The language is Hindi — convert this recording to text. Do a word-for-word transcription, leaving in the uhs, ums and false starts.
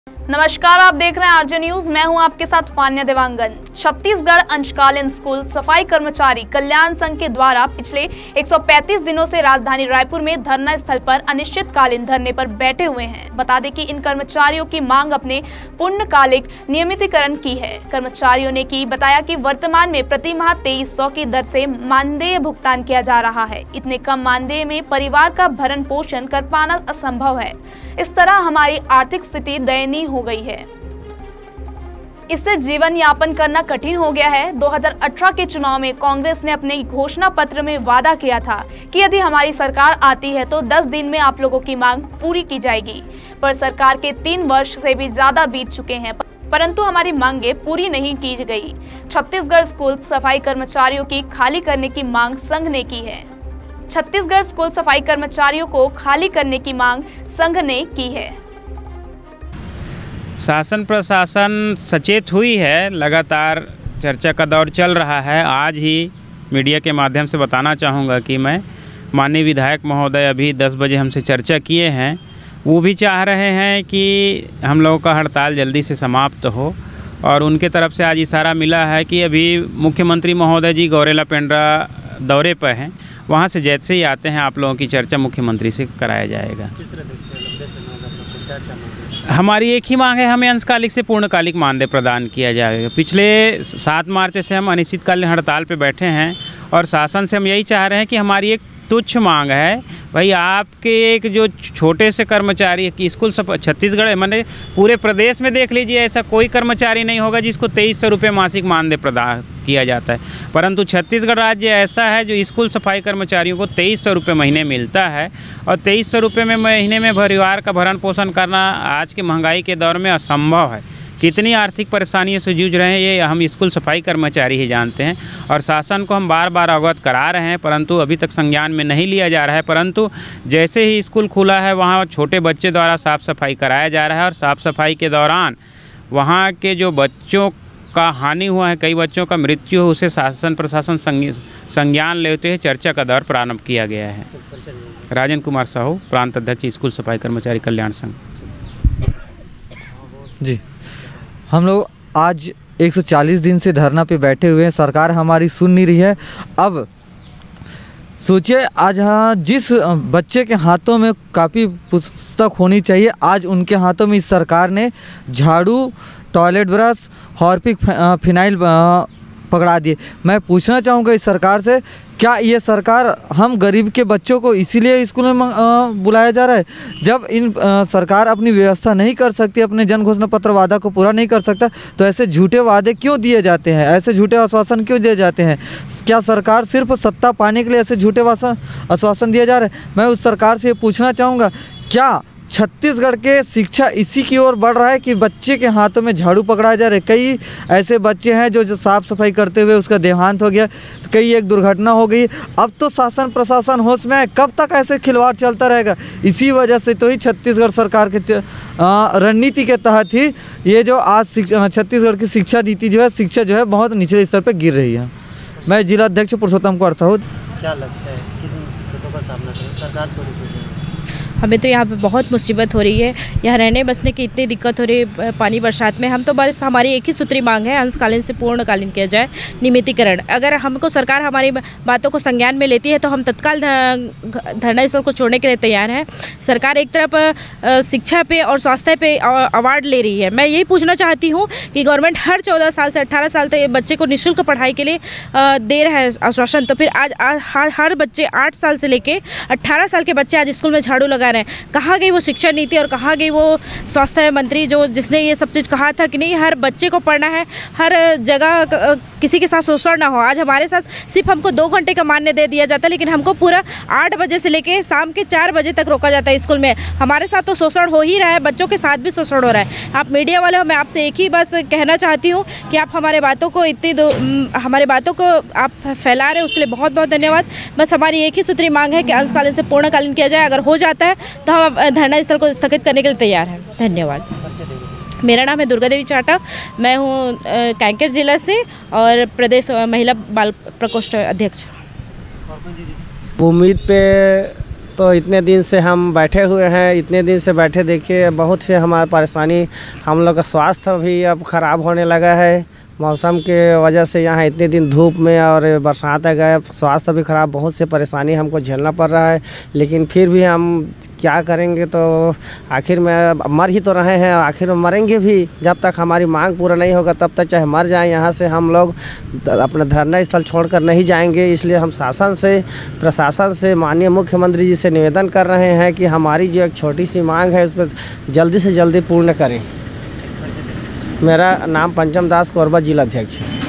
नमस्कार, आप देख रहे हैं आरजे न्यूज। मैं हूं आपके साथ फान्या देवांगन। छत्तीसगढ़ अंशकालीन स्कूल सफाई कर्मचारी कल्याण संघ के द्वारा पिछले एक सौ पैंतीस दिनों से राजधानी रायपुर में धरना स्थल पर अनिश्चितकालीन धरने पर बैठे हुए हैं। बता दें कि इन कर्मचारियों की मांग अपने पूर्णकालिक नियमितीकरण की है। कर्मचारियों ने की बताया कि वर्तमान में प्रति माह तेईस सौ की दर से मानदेय भुगतान किया जा रहा है। इतने कम मानदेय में परिवार का भरण पोषण कर पाना असंभव है। इस तरह हमारी आर्थिक स्थिति दयनीय हो गई है। इससे जीवन यापन करना कठिन हो गया है। दो हज़ार अठारह के चुनाव में कांग्रेस ने अपने घोषणा पत्र में वादा किया था कि यदि हमारी सरकार आती है तो दस दिन में आप लोगों की मांग पूरी की जाएगी, पर सरकार के तीन वर्ष से भी ज्यादा बीत चुके हैं, परंतु हमारी मांगे पूरी नहीं की गई। छत्तीसगढ़ स्कूल सफाई कर्मचारियों की खाली करने की मांग संघ ने की है। छत्तीसगढ़ स्कूल सफाई कर्मचारियों को खाली करने की मांग संघ ने की है। शासन प्रशासन सचेत हुई है, लगातार चर्चा का दौर चल रहा है। आज ही मीडिया के माध्यम से बताना चाहूँगा कि मैं माननीय विधायक महोदय अभी दस बजे हमसे चर्चा किए हैं। वो भी चाह रहे हैं कि हम लोगों का हड़ताल जल्दी से समाप्त हो, और उनके तरफ से आज इशारा मिला है कि अभी मुख्यमंत्री महोदय जी गौरेला पेंड्रा दौरे पर हैं, वहाँ से जैसे ही आते हैं आप लोगों की चर्चा मुख्यमंत्री से कराया जाएगा। हमारी एक ही मांग है, हमें अंशकालिक से पूर्णकालिक मानदेय प्रदान किया जाएगा। पिछले सात मार्च से हम अनिश्चितकालीन हड़ताल पे बैठे हैं और शासन से हम यही चाह रहे हैं कि हमारी एक तुच्छ मांग है, भाई आपके एक जो छोटे से कर्मचारी की स्कूल सब छत्तीसगढ़ है, मैंने पूरे प्रदेश में देख लीजिए ऐसा कोई कर्मचारी नहीं होगा जिसको तेईस सौ रुपये मासिक मानदेय प्रदान किया जाता है, परंतु छत्तीसगढ़ राज्य ऐसा है जो स्कूल सफाई कर्मचारियों को तेईस सौ रुपये महीने मिलता है। और तेईस सौ रुपये में महीने में परिवार का भरण पोषण करना आज की महंगाई के दौर में असंभव है। कितनी आर्थिक परेशानियों से जूझ रहे हैं ये हम स्कूल सफाई कर्मचारी ही जानते हैं, और शासन को हम बार बार अवगत करा रहे हैं, परंतु अभी तक संज्ञान में नहीं लिया जा रहा है। परंतु जैसे ही स्कूल खुला है वहाँ छोटे बच्चे द्वारा साफ़ सफाई कराया जा रहा है, और साफ़ सफाई के दौरान वहाँ के जो बच्चों का हानि हुआ है, कई बच्चों का मृत्यु, उसे शासन प्रशासन संज्ञान लेते हुए चर्चा का दौर प्रारंभ किया गया है। राजन कुमार साहू, प्रांत अध्यक्ष स्कूल सफाई कर्मचारी कल्याण संघ। जी, हम लोग आज एक सौ चालीस दिन से धरना पे बैठे हुए हैं। सरकार हमारी सुन नहीं रही है। अब सोचिए, आज हाँ जिस बच्चे के हाथों में कापी पुस्तक होनी चाहिए, आज उनके हाथों में इस सरकार ने झाड़ू, टॉयलेट ब्रश, हार्पिक, फिनाइल पकड़ा दिए। मैं पूछना चाहूँगा इस सरकार से, क्या ये सरकार हम गरीब के बच्चों को इसीलिए स्कूल में बुलाया जा रहा है? जब इन आ, सरकार अपनी व्यवस्था नहीं कर सकती, अपने जन घोषणा पत्र वादा को पूरा नहीं कर सकता, तो ऐसे झूठे वादे क्यों दिए जाते हैं? ऐसे झूठे आश्वासन क्यों दिए जाते हैं? क्या सरकार सिर्फ सत्ता पाने के लिए ऐसे झूठे आश्वासन दिए जा रहे हैं? मैं उस सरकार से ये पूछना चाहूँगा, क्या छत्तीसगढ़ के शिक्षा इसी की ओर बढ़ रहा है कि बच्चे के हाथों में झाड़ू पकड़ाया जा रहा है? कई ऐसे बच्चे हैं जो जो साफ़ सफाई करते हुए उसका देहांत हो गया, तो कई एक दुर्घटना हो गई। अब तो शासन प्रशासन होश में है, कब तक ऐसे खिलवाड़ चलता रहेगा? इसी वजह से तो ही छत्तीसगढ़ सरकार के रणनीति के तहत ही ये जो आज छत्तीसगढ़ की शिक्षा नीति जो है, शिक्षा जो है बहुत निचले स्तर पर गिर रही है। मैं जिला अध्यक्ष पुरुषोत्तम कुमार साहू। क्या लगता है किस दिक्कतों का सामना करें सरकार को? हमें तो यहाँ पे बहुत मुसीबत हो रही है, यहाँ रहने बसने की इतनी दिक्कत हो रही है पानी बरसात में। हम तो बस हमारी एक ही सूत्री मांग है, अंशकालीन से पूर्णकालीन किया जाए नियमितीकरण। अगर हमको सरकार हमारी बातों को संज्ञान में लेती है तो हम तत्काल धरना स्थल को छोड़ने के लिए तैयार हैं। सरकार एक तरफ शिक्षा पे और स्वास्थ्य पे अवार्ड ले रही है। मैं यही पूछना चाहती हूँ कि गवर्नमेंट हर चौदह साल से अट्ठारह साल तक बच्चे को निःशुल्क पढ़ाई के लिए दे रहा है आश्वासन, तो फिर आज हर हर बच्चे आठ साल से लेके अट्ठारह साल के बच्चे आज स्कूल में झाड़ू लगा रहे हैं। कहाँ गई वो शिक्षा नीति और कहाँ गई वो स्वास्थ्य मंत्री जो जिसने ये सब चीज़ कहा था कि नहीं हर बच्चे को पढ़ना है, हर जगह किसी के साथ शोषण ना हो। आज हमारे साथ सिर्फ हमको दो घंटे का मान्य दे दिया जाता है, लेकिन हमको पूरा आठ बजे से लेके शाम के चार बजे तक रोका जाता है स्कूल में। हमारे साथ तो शोषण हो ही रहा है, बच्चों के साथ भी शोषण हो रहा है। आप मीडिया वाले हो, मैं आपसे एक ही बस कहना चाहती हूँ कि आप हमारे बातों को इतनी हमारे बातों को आप फैला रहे हैं, उसके लिए बहुत बहुत धन्यवाद। बस हमारी एक ही सूत्री मांग है कि अंशकालीन से पूर्णकालीन किया जाए। अगर हो जाता है तो हम धरना स्थल को स्थगित करने के लिए तैयार हैं। धन्यवाद। मेरा नाम है दुर्गा देवी चाटा, मैं हूँ कांकेर जिला से और प्रदेश महिला बाल प्रकोष्ठ अध्यक्ष। उम्मीद पे तो इतने दिन से हम बैठे हुए हैं, इतने दिन से बैठे देखिए बहुत से हमारी परेशानी, हम लोग का स्वास्थ्य भी अब ख़राब होने लगा है मौसम के वजह से। यहाँ इतने दिन धूप में और बरसात आ गए, स्वास्थ्य भी ख़राब, बहुत से परेशानी हमको झेलना पड़ रहा है। लेकिन फिर भी हम क्या करेंगे, तो आखिर में मर ही तो रहे हैं, आखिर में मरेंगे भी। जब तक हमारी मांग पूरा नहीं होगा तब तक चाहे मर जाएं, यहाँ से हम लोग अपना धरना स्थल छोड़कर नहीं जाएंगे। इसलिए हम शासन से, प्रशासन से, माननीय मुख्यमंत्री जी से निवेदन कर रहे हैं कि हमारी जो एक छोटी सी मांग है उसको जल्दी से जल्दी पूर्ण करें। मेरा नाम पंचम दास, कोरबा जिला अध्यक्ष।